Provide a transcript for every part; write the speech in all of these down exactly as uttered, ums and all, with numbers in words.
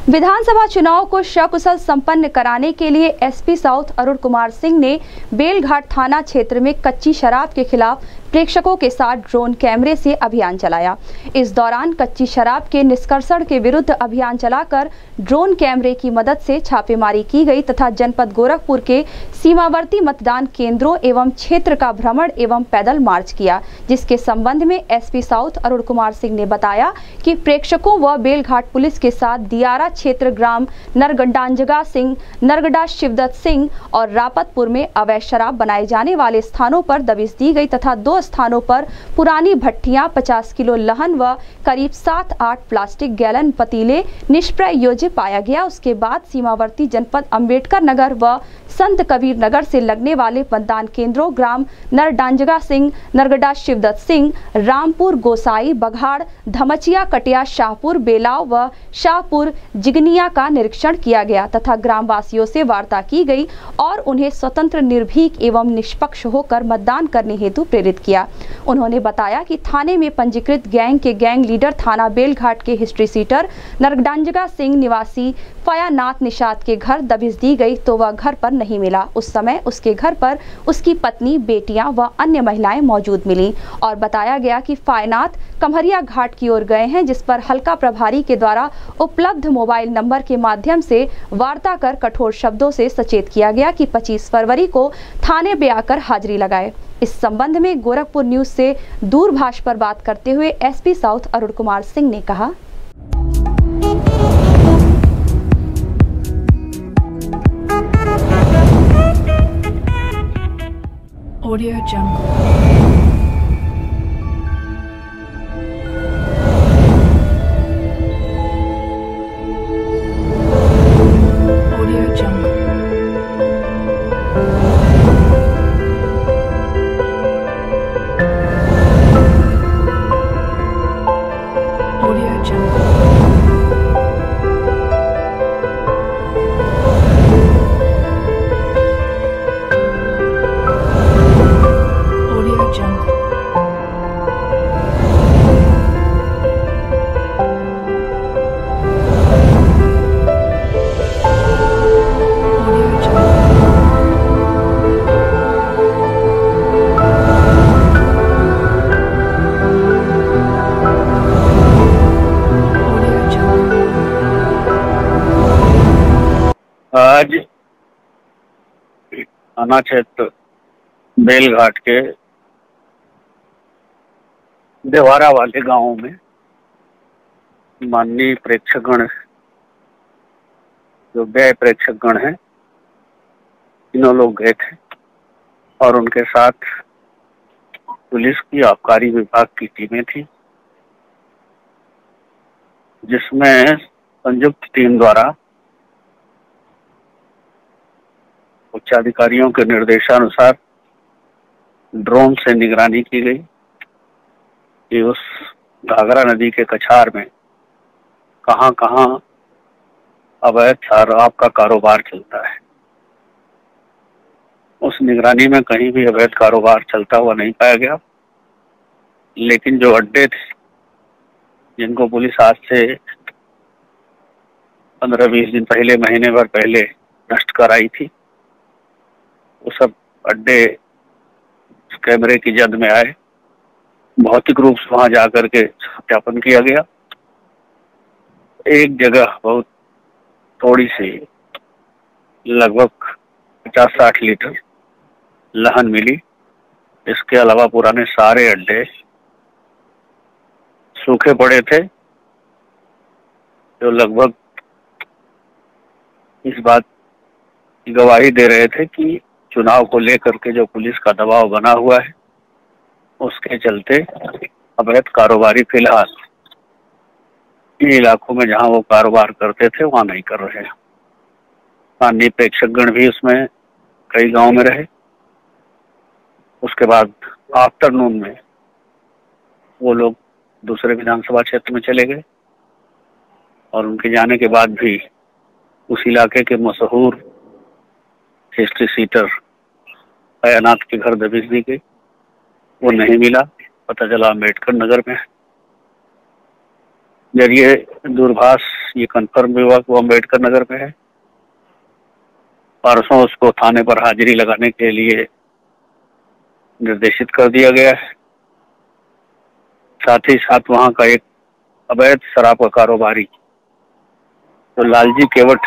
विधानसभा चुनाव को सकुशल संपन्न कराने के लिए एसपी साउथ अरुण कुमार सिंह ने बेलघाट थाना क्षेत्र में कच्ची शराब के खिलाफ प्रेक्षकों के साथ ड्रोन कैमरे से अभियान चलाया। इस दौरान कच्ची शराब के निष्कर्षण के विरुद्ध अभियान चलाकर ड्रोन कैमरे की मदद से छापेमारी की गई तथा जनपद गोरखपुर के सीमावर्ती मतदान केंद्रों एवं क्षेत्र का भ्रमण एवं पैदल मार्च किया, जिसके संबंध में एसपी साउथ अरुण कुमार सिंह ने बताया कि प्रेक्षकों व बेलघाट पुलिस के साथ दियारा क्षेत्र ग्राम नरगडांजगा सिंह, नरगडा शिवदत्त सिंह और रापतपुर में अवैध शराब बनाए जाने वाले स्थानों पर दबिश दी गई तथा दो स्थानों पर पुरानी भट्टियां, पचास किलो लहन व करीब सात आठ प्लास्टिक गैलन पतीले निष्प्रयोज्य पाया गया। उसके बाद सीमावर्ती जनपद अंबेडकर नगर व संत कबीर नगर से लगने वाले मतदान केंद्रों ग्राम नरडांजगा सिंह, नरगडा शिवदत्त सिंह, रामपुर गोसाई, बघाड़, धमचिया, कटिया, शाहपुर, बेलाव व शाहपुर जिगनिया का निरीक्षण किया गया तथा ग्रामवासियों से वार्ता की गई और उन्हें स्वतंत्र, निर्भीक एवं निष्पक्ष होकर मतदान करने हेतु प्रेरित किया। उन्होंने बताया कि थाने में पंजीकृत गैंग के गैंग लीडर थाना बेलघाट के हिस्ट्री सीटर नरगडांजगा सिंह निवासी फयानाथ निषाद के घर दबिश दी गई तो वह घर पर नहीं मिला। उस समय उसके घर पर उसकी पत्नी, बेटियां व अन्य महिलाएं मौजूद मिली और बताया गया कि फयानाथ कमहरिया घाट की ओर गए हैं, जिस पर हल्का प्रभारी के द्वारा उपलब्ध मोबाइल नंबर के माध्यम से वार्ता कर कठोर शब्दों से सचेत किया गया कि पच्चीस फरवरी को थाने पे आकर हाजिरी लगाए। इस संबंध में गोरखपुर न्यूज से दूरभाष पर बात करते हुए एसपी साउथ अरुण कुमार सिंह ने कहा, Audio Jungle. Audio Jungle. Audio Jungle. Audio Jungle. आज थाना क्षेत्र बेलघाट के देवारा वाले गांव में माननीय प्रेक्षकगण, जो व्यय प्रेक्षकगण हैं, तीनों लोग गए थे और उनके साथ पुलिस की आबकारी विभाग की टीमें थी, जिसमें संयुक्त टीम द्वारा उच्चाधिकारियों के निर्देशानुसार ड्रोन से निगरानी की गई कि उस घाघरा नदी के कछार में कहां कहां अवैध शराब का कारोबार चलता है। उस निगरानी में कहीं भी अवैध कारोबार चलता हुआ नहीं पाया गया, लेकिन जो अड्डे थे जिनको पुलिस आज से पंद्रह बीस दिन पहले, महीने भर पहले नष्ट कराई थी, वो सब अड्डे कैमरे की जद में आए। भौतिक रूप से वहां जाकर के सत्यापन किया गया। एक जगह बहुत थोड़ी सी, लगभग पचास साठ लीटर लहन मिली। इसके अलावा पुराने सारे अड्डे सूखे पड़े थे, जो लगभग इस बात की गवाही दे रहे थे कि चुनाव को लेकर के जो पुलिस का दबाव बना हुआ है, उसके चलते अवैध कारोबारी फिलहाल इन इलाकों में जहां वो कारोबार करते थे वहां नहीं कर रहे हैं। माननीय प्रेक्षकगण भी उसमें कई गांव में रहे। उसके बाद आफ्टरनून में वो लोग दूसरे विधानसभा क्षेत्र में चले गए और उनके जाने के बाद भी उस इलाके के मशहूर हिस्ट्री सीटर फयानाथ के घर दबिश दी गई। वो नहीं मिला, पता चला अम्बेडकर नगर में। जरिए दूरभाष ये कंफर्म हुआ कि वो अम्बेडकर नगर में है। परसों उसको थाने पर हाजिरी लगाने के लिए निर्देशित कर दिया गया है। साथ ही साथ वहां का एक अवैध शराब का कारोबारी तो लालजी केवट,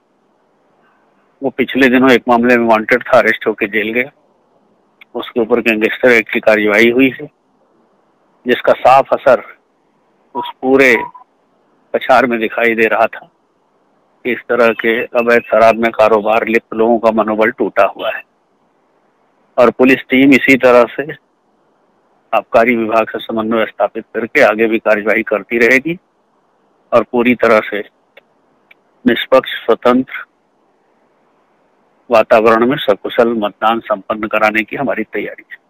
वो पिछले दिनों एक मामले में वांटेड था, अरेस्ट होकर जेल गया। उसके ऊपर गैंगस्टर एक्ट की कार्यवाही हुई है, जिसका साफ असर उस पूरे कछार में दिखाई दे रहा था। इस तरह के अवैध शराब में कारोबार लिप्त लोगों का मनोबल टूटा हुआ है और पुलिस टीम इसी तरह से आबकारी विभाग से समन्वय स्थापित करके आगे भी कार्यवाही करती रहेगी और पूरी तरह से निष्पक्ष स्वतंत्र वातावरण में सकुशल मतदान संपन्न कराने की हमारी तैयारी है।